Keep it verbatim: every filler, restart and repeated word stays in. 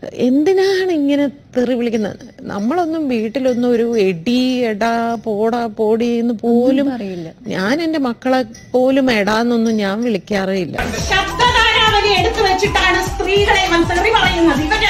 എന്തിനാണ് ഇങ്ങനെ തെറി വിളിക്കുന്നത്? നമ്മളൊന്നും വീട്ടിലൊന്നും ഒരു എടി എടാ പോടാ പോടി എന്ന് പോലും അറിയില്ല. ഞാൻ എന്റെ മക്കളെ പോലും എടാന്നൊന്നും ഞാൻ വിളിക്കാറേ ഇല്ല. ശബ്ദധാരാവലി എടുത്തു വെച്ചിട്ടാണ് സ്ത്രീകളെ തെറി പറയുന്നത്.